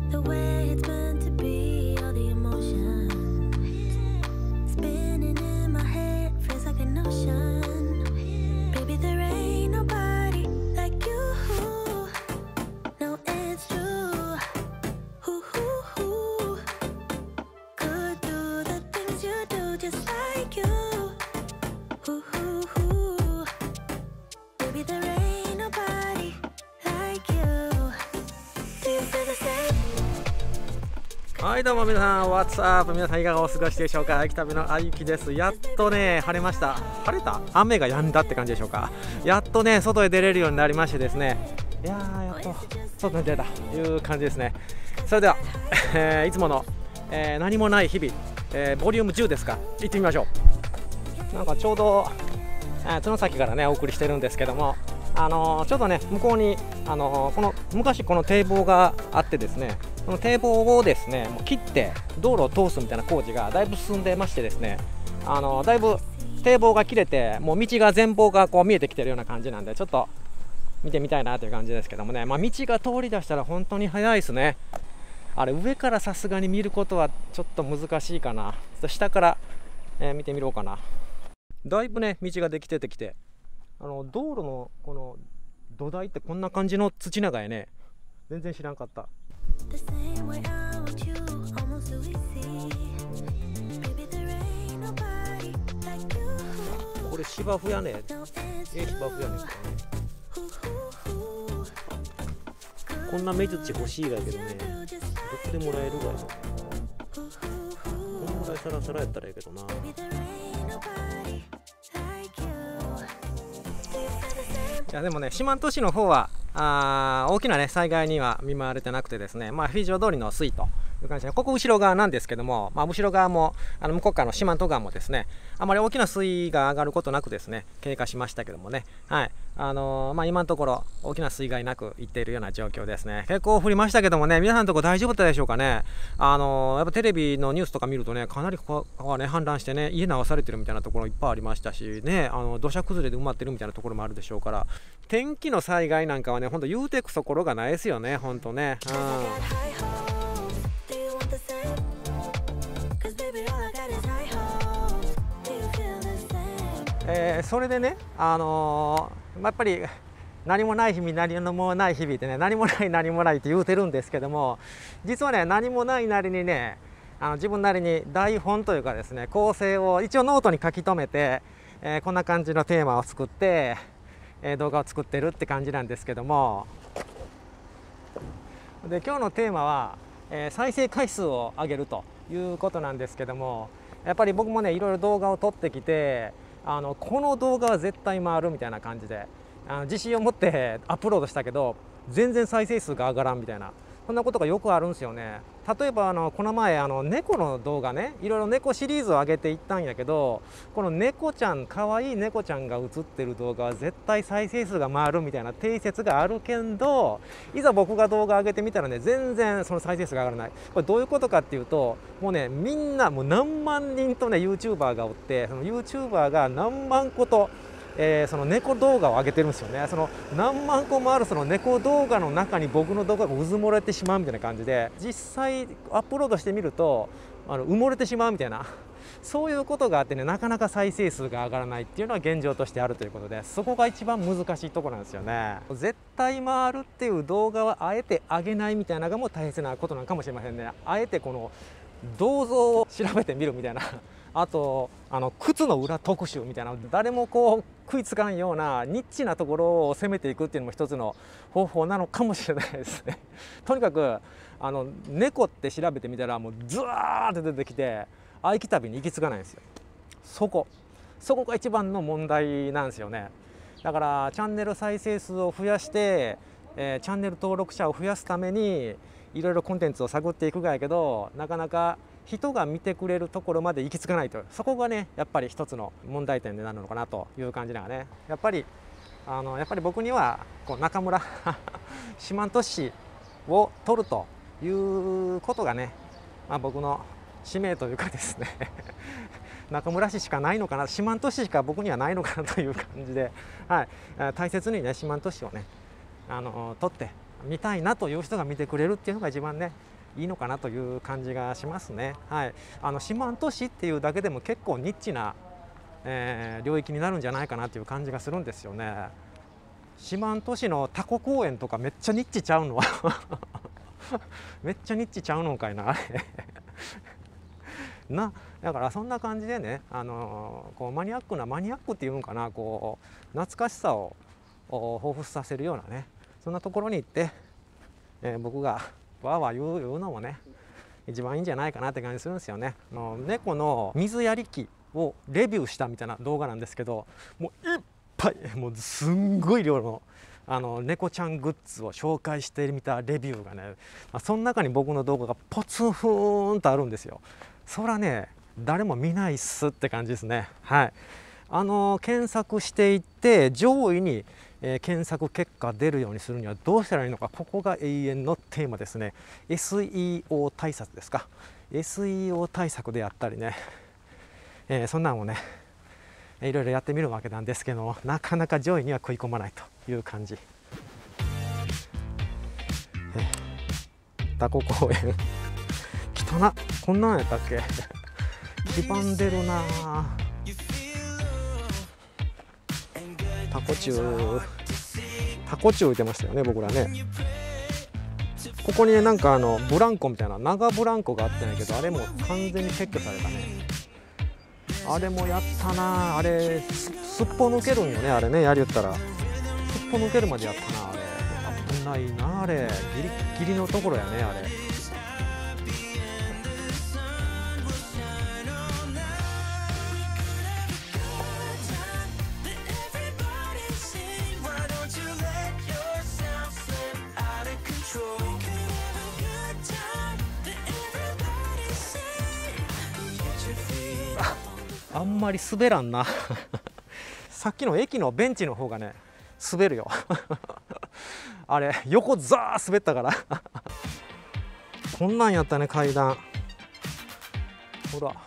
The way it's meant to be, all the emotion spinning in my head feels like an ocean. Baby, there ain't nobody like you. No, it's true. Could do the things you do just like you. Baby, there ain't nobody like you. Do you feel the same? はい、どうも皆さん、What's up? 皆さんいかがお過ごしでしょうか。秋旅のあゆきです。やっとね、晴れました。晴れた？雨が止んだって感じでしょうか。やっとね、外へ出れるようになりましてですね。いやー、やっと外に出たという感じですね。それでは、いつもの、何もない日々、ボリューム10ですか。行ってみましょう。なんかちょうど、角崎からね、お送りしてるんですけども、ちょっとね、向こうに、昔この堤防があってですね、この堤防をですね、もう切って道路を通すみたいな工事がだいぶ進んでましてですね、だいぶ堤防が切れて、もう道が前方がこう見えてきてるような感じなんで、ちょっと見てみたいなという感じですけどもね、道が通り出したら本当に早いですね。あれ、上からさすがに見ることはちょっと難しいかな。下から、見てみようかな。だいぶね、道ができてきて、道路のこの土台ってこんな感じの土長やね。全然知らんかった。これ芝生やね。芝生やねんかね。こんな目土欲しいがけどね、どこでもらえるわよ。こんぐらいサラサラやったらええけどな。いやでもね、四万十市の方は大きな、ね、災害には見舞われてなくてですね、フィージョ通りの水という感じで、ここ後ろ側なんですけども、後ろ側も向こう側の四万十川もですね、あまり大きな水位が上がることなくですね、経過しましたけどもね、はい、今のところ大きな水害なくいっているような状況ですね。結構降りましたけどもね、皆さんのところ大丈夫だったでしょうかね。やっぱテレビのニュースとか見るとね、かなり川がね氾濫してね、家流されてるみたいなところいっぱいありましたしね、土砂崩れで埋まってるみたいなところもあるでしょうから、天気の災害なんかはね、ほんと言うてくそころがないですよね、ほんとね。それでね、やっぱり何もない日々、何もない日々ってね、何もないって言うてるんですけども、実はね、何もないなりにね、自分なりに台本というかですね、構成を一応ノートに書き留めて、こんな感じのテーマを作って、動画を作ってるって感じなんですけども、で今日のテーマは、再生回数を上げるということなんですけども、やっぱり僕もね、いろいろ動画を撮ってきて、この動画は絶対回るみたいな感じで自信を持ってアップロードしたけど、全然再生数が上がらんみたいな、そんなことがよくあるんですよね。例えばこの前猫の動画ね、いろいろ猫シリーズを上げていったんやけど、この猫ちゃん、可愛い猫ちゃんが写ってる動画は絶対再生数が回るみたいな定説があるけど、いざ僕が動画上げてみたらね、全然その再生数が上がらない。これどういうことかっていうと、もうね、みんなもう何万人とね YouTuber がおって、その YouTuber が何万個とその猫動画を上げてるんですよね。その何万個もあるその猫動画の中に僕の動画がうずもれてしまうみたいな感じで、実際アップロードしてみると埋もれてしまうみたいな、そういうことがあってね、なかなか再生数が上がらないっていうのは現状としてあるということで、そこが一番難しいところなんですよね。絶対回るっていう動画はあえて上げないみたいなのがもう大切なことなのかもしれませんね。あえてこの銅像を調べてみるみたいな、あと靴の裏特集みたいな、誰もこう食いつかんようなニッチなところを攻めていくっていうのも一つの方法なのかもしれないですね。とにかく猫って調べてみたらもうズワーって出てきて、愛機旅に行き着かないんですよ。そこが一番の問題なんですよね。だからチャンネル再生数を増やして、チャンネル登録者を増やすためにいろいろコンテンツを探っていくがやけど、なかなか人が見てくれるところまで行き着かないと、そこがねやっぱり一つの問題点になるのかなという感じながね。やっぱり僕にはこう中村四万十市を取るということがね、僕の使命というかですね中村市しかないのかな、四万十市しか僕にはないのかなという感じで、はい、大切にね四万十市をね取って見たいなという人が見てくれるっていうのが一番ねいいのかなという感じがしますね。はい、四万十市っていうだけでも結構ニッチな、領域になるんじゃないかなという感じがするんですよね。四万十市のタコ公園とかめっちゃニッチちゃうのめっちゃニッチちゃうのかいなあれな、だからそんな感じでね、こうマニアックっていうのかな、こう懐かしさを彷彿させるようなね、そんなところに行って、僕がわーわー言うのもね一番いいんじゃないかなって感じするんですよね。猫の水やり機をレビューしたみたいな動画なんですけど、もういっぱい、もうすんごい量の猫ちゃんグッズを紹介してみたレビューがね、その中に僕の動画がポツンフーンとあるんですよ。そらね誰も見ないっすって感じですね。はい、検索していって上位に、検索結果出るようにするにはどうしたらいいのか、ここが永遠のテーマですね。 SEO 対策ですか。 SEO 対策であったりね、そんなのもねいろいろやってみるわけなんですけども、なかなか上位には食い込まないという感じ。タコ公園汚な、こんなんやったっけ黄ばんでるな。タコチュー言ってましたよね僕らね。ここにねなんかブランコみたいな長ブランコがあったんやけど、あれも完全に撤去されたね。あれもやったな。あれすっぽ抜けるんよね、あれね、やりよったらすっぽ抜けるまでやったな。あれ危ないな、あれギリギリのところやねあれ。あんまり滑らんなさっきの駅のベンチの方がね滑るよあれ横ザー滑ったからこんなんやったね階段。ほら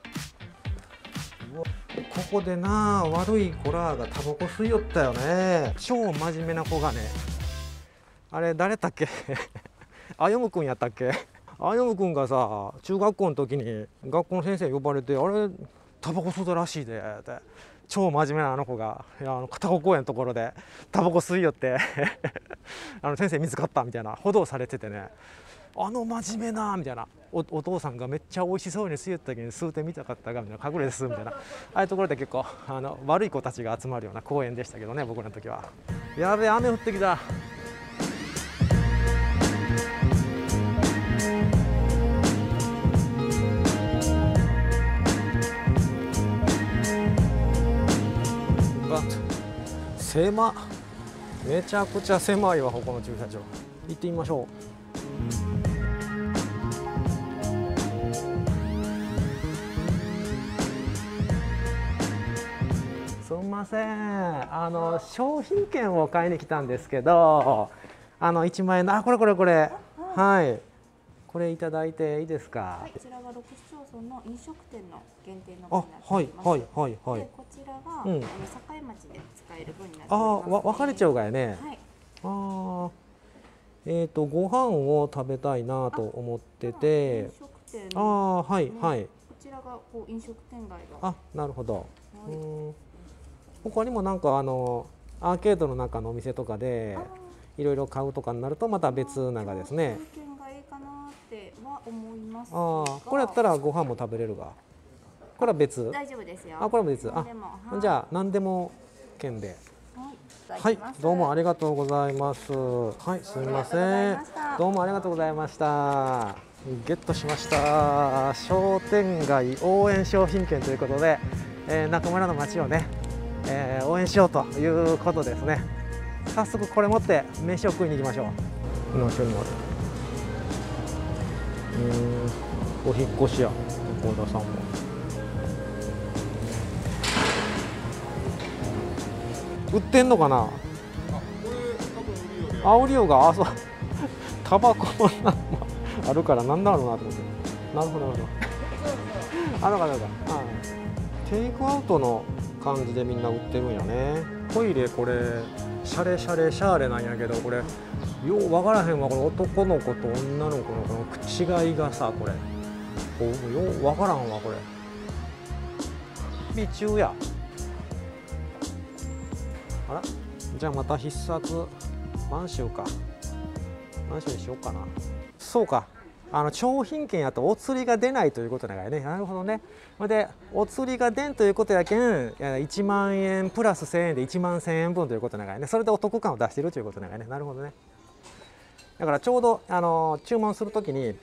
ここでな悪い子らがタバコ吸いよったよね。超真面目な子がね、あれ誰だっけあよむくんやったっけ。あよむくんがさ中学校の時に学校の先生呼ばれて、あれタバコ吸うたらしいでって超真面目なあの子がタコ公園のところでタバコ吸いよって先生見つかったみたいな報道されててね、真面目なみたいな お父さんがめっちゃ美味しそうに吸いよったけど吸うてみたかったがみたいな、隠れて吸うみたいな、ああいうところで結構悪い子たちが集まるような公園でしたけどね僕らの時は。やべえ雨降ってきた。狭、めちゃくちゃ狭いわここの駐車場。行ってみましょう。すみません、商品券を買いに来たんですけど、1万円のこれはい、これいただいていいですか。 はい、こちらが6市町村の飲食店の限定の分になってはいおります。 はいはいはい。 でこちらが、 うん、 境町で使える分になっております。 分かれちゃうがやね。 はい。 ご飯を食べたいなと思ってて。 飲食店はいはい。 こちらがこう飲食店街が。 なるほど。 はい、 他にもなんかアーケードの中のお店とかでいろいろ買うとかになるとまた別ながですね。これやったらご飯も食べれるが、これは別。 大丈夫ですよ。 これも別。じゃあ何でも券で。はい、どうもありがとうございます。はい、すみません。どうもありがとうございました。ゲットしました。商店街応援商品券ということで、中村の街をね、応援しようということですね。早速これ持って飯を食いに行きましょう。の人にもある。お引っ越しや高田さんも。売ってんのかな。売りようがそうタバコもあるからなんだろうなと思って。なるほどなるほど。あるかなるか。テイクアウトの感じでみんな売ってるんやね。トイレこれシャレシャレシャーレなんやけど、これよう分からへんわ。これ男の子と女の子のこの違いがさ、これよう分からんわ。これ美中や。あら、じゃあまた必殺満州か。満州にしようかな。そうか、商品券やとお釣りが出ないということだからね。なるほどね。でお釣りが出んということやけん、1万円プラス1000円で1万1000円分ということだからね。それでお得感を出しているということだからね。なるほどね。だからちょうど注文するときに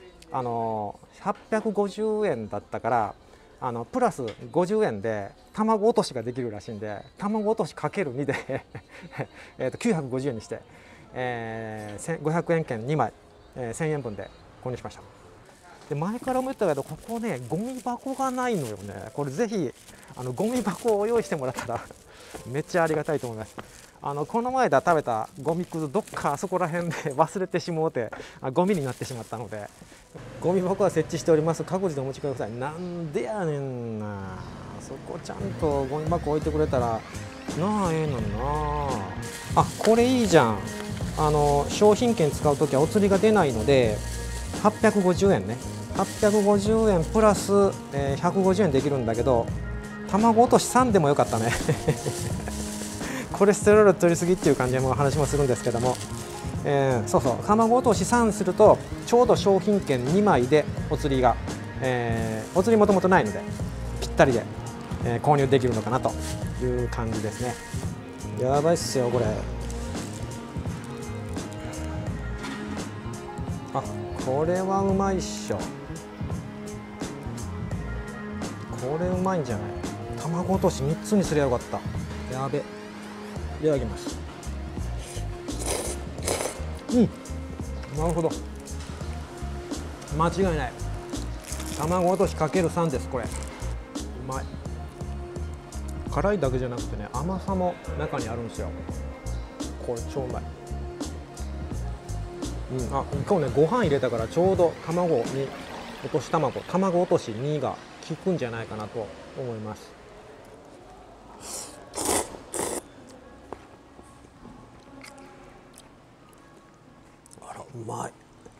850円だったからプラス50円で卵落としができるらしいんで、卵落としかける2で950円にして、500円券2枚、1000円分で購入しました。で前からも言ったけど、ここねゴミ箱がないのよね。これぜひゴミ箱を用意してもらったらめっちゃありがたいと思います。この前だ食べたゴミくずどっかあそこら辺で忘れてしもうてゴミになってしまったので、ゴミ箱は設置しております。各自でお持ちください。なんでやねんな。そこちゃんとゴミ箱置いてくれたらなあ、ええのになあ。これいいじゃん。商品券使うときはお釣りが出ないので850円ね。850円プラス、150円できるんだけど、卵落とし3でもよかったねコレステロール取りすぎっていう感じの話もするんですけども、そうそう、卵落とし3するとちょうど商品券2枚でお釣りが、お釣りもともとないのでぴったりで、購入できるのかなという感じですね。やばいっすよこれ。これはうまいっしょ。これうまいんじゃない。卵落とし3つにすりゃよかった。やべ。いただきます。なるほど、間違いない。卵落としかける3です。これうまい。辛いだけじゃなくてね、甘さも中にあるんですよ。これ超うまい。今日ねご飯入れたからちょうど卵に落とし卵落とし2が効くんじゃないかなと思います。あらうまい。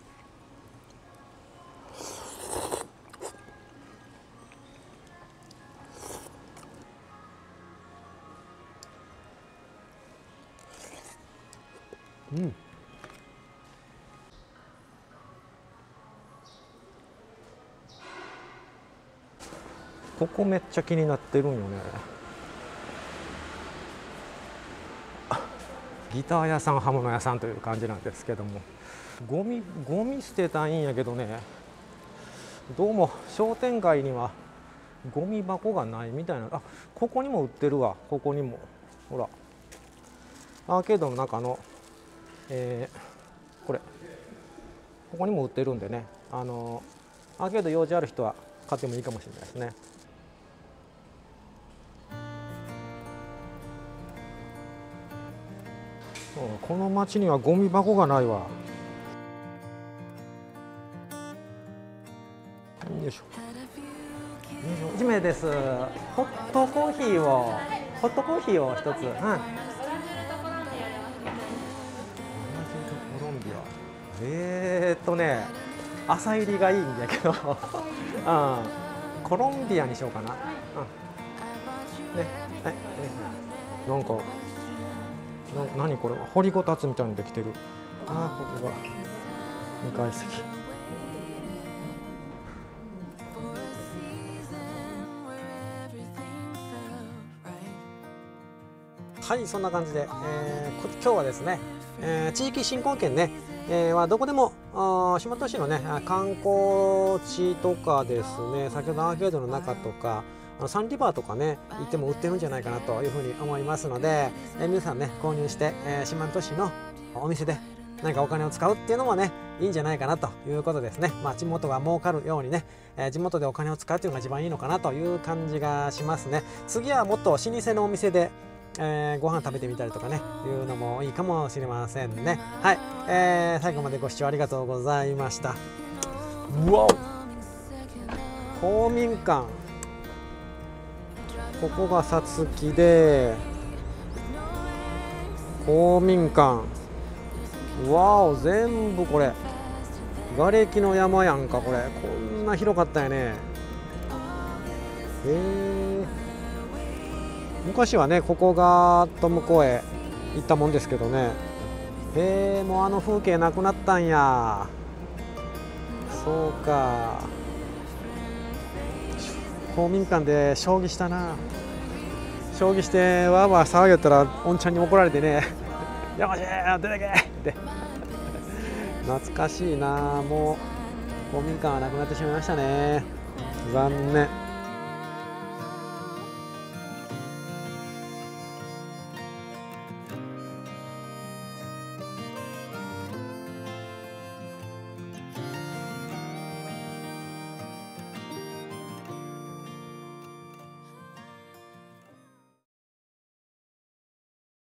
ここめっちゃ気になってるんよね。ギター屋さん刃物屋さんという感じなんですけども、ゴミ捨てたいんやけどね、どうも商店街にはゴミ箱がないみたいな。ここにも売ってるわ。ここにもほら、アーケードの中の、これここにも売ってるんでね、アーケード用事ある人は買ってもいいかもしれないですね。この町にはゴミ箱がないわ。よいしょ。1名です。ホットコーヒーを一つ。コロンビア。朝入りがいいんだけどコロンビアにしようかな。なんか何これ、掘りごたつみたいにできてる。これが2階席。はい、そんな感じで、今日はですね、地域振興券ね、はどこでも下戸市のね観光地とかですね、先ほどアーケードの中とかサンリバーとかね行っても売ってるんじゃないかなというふうに思いますので、皆さんね購入して四万十市のお店で何かお金を使うっていうのもねいいんじゃないかなということですね。地元が儲かるようにね、地元でお金を使うっていうのが一番いいのかなという感じがしますね。次はもっと老舗のお店でご飯食べてみたりとかねいうのもいいかもしれませんね。はい、最後までご視聴ありがとうございました。うわお、公民館、ここがさつきで、 公民館、わお、全部これ瓦礫の山やんか。これこんな広かったよね。昔はねここがと向こうへ行ったもんですけどね。もうあの風景なくなったんや。そうか。公民館で将棋したな。将棋してわーわー騒ぎよったらおんちゃんに怒られてね「やましい出てけ!」って懐かしいな。もう公民館はなくなってしまいましたね。残念。